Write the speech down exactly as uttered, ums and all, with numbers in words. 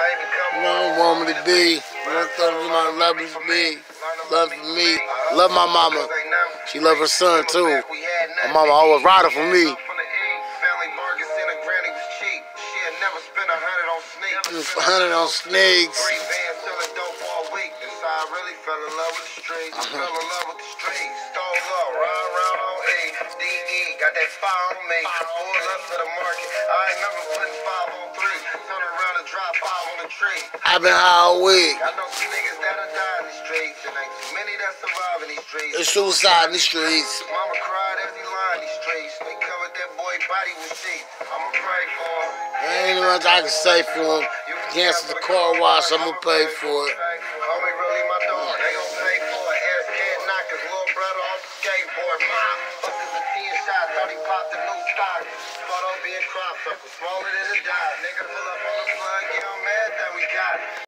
You know, you want me to be. You know, you know, love me for me. Love for me. Love my mama. She love her son too. My mama always riding for me. A hundred on snakes. I really fell in love with the streets. Fell in love with the streets. Stole up, ride around on A. D E, got that fire on me. Pull up to the market. I remember putting five on three. Turn around and drop five on the tree. I've been high all week. I know some niggas that'll die in these streets. And ain't too many that survive in these streets. There's suicide in these streets. Mama cried as he lied in these streets. They covered that boy's body with sheets. I'ma pray for him. There ain't much I can say for him. Cancel the car wash, I'ma pay for it. Homie really my dog, they gon' pay for it. Ass can't knock his little brother off the skateboard. Mom, fuckers a ten shot, thought he popped a new stock. Photo being crop circle, smaller than a dot. Nigga pull up on the plug, get on mad that we got it.